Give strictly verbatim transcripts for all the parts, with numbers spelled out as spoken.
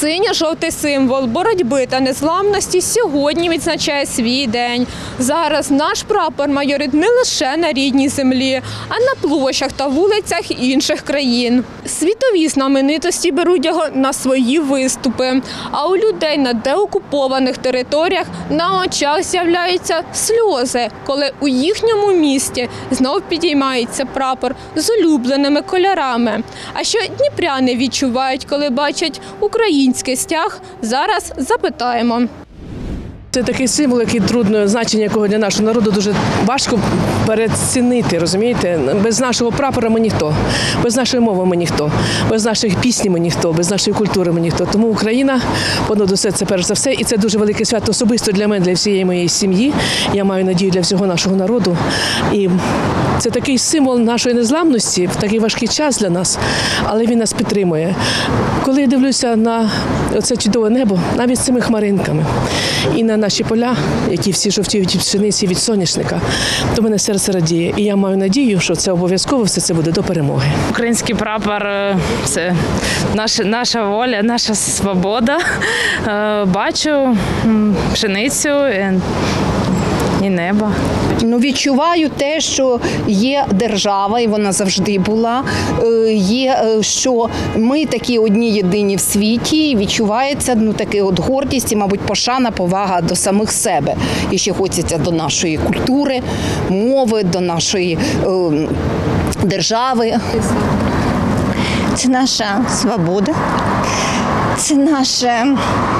Синьо-жовтий символ боротьби та незламності сьогодні відзначає свій день. Зараз наш прапор майорить не лише на рідній землі, а на площах та вулицях інших країн. Світові знаменитості беруть його на свої виступи. А у людей на деокупованих територіях на очах з'являються сльози, коли у їхньому місті знов підіймається прапор з улюбленими кольорами. А що дніпряни відчувають, коли бачать український стяг, зараз запитаємо. Це такий символ, який трудно, значення якого для нашого народу дуже важко перецінити, розумієте? Без нашого прапора ми ніхто, без нашої мови ми ніхто, без наших пісні ми ніхто, без нашої культури ми ніхто. Тому Україна, понад усе це перш за все, і це дуже велике свято особисто для мене, для всієї моєї сім'ї. Я маю надію для всього нашого народу. І це такий символ нашої незламності в такий важкий час для нас, але він нас підтримує. Коли я дивлюся на це чудове небо, навіть з цими хмаринками, і на наші поля, які всі жовтіють від пшениці, від соняшника, то мене серце радіє. І я маю надію, що це обов'язково все це буде до перемоги. Український прапор – це наша, наша воля, наша свобода. Бачу пшеницю і небо. Ну, відчуваю те, що є держава, і вона завжди була, є, що ми такі одні єдині в світі, і відчувається ну, така от гордість і, мабуть, пошана, повага до самих себе. І ще хочеться до нашої культури, мови, до нашої е, держави. Це наша свобода, це наша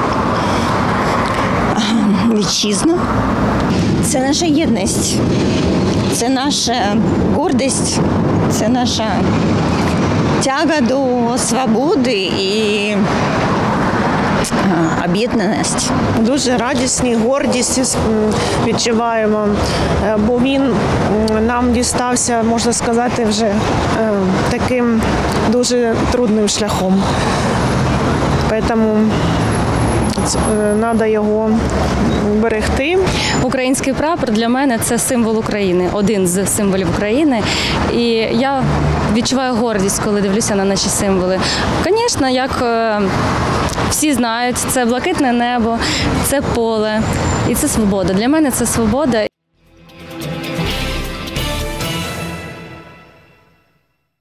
вітчизна. Це наша єдність, це наша гордість, це наша тяга до свободи і об'єднаність. Дуже радісні, гордість відчуваємо, бо він нам дістався, можна сказати, вже таким дуже трудним шляхом. Тому треба його берегти. Український прапор для мене – це символ України, один з символів України. І я відчуваю гордість, коли дивлюся на наші символи. Звісно, як всі знають, це блакитне небо, це поле і це свобода. Для мене це свобода.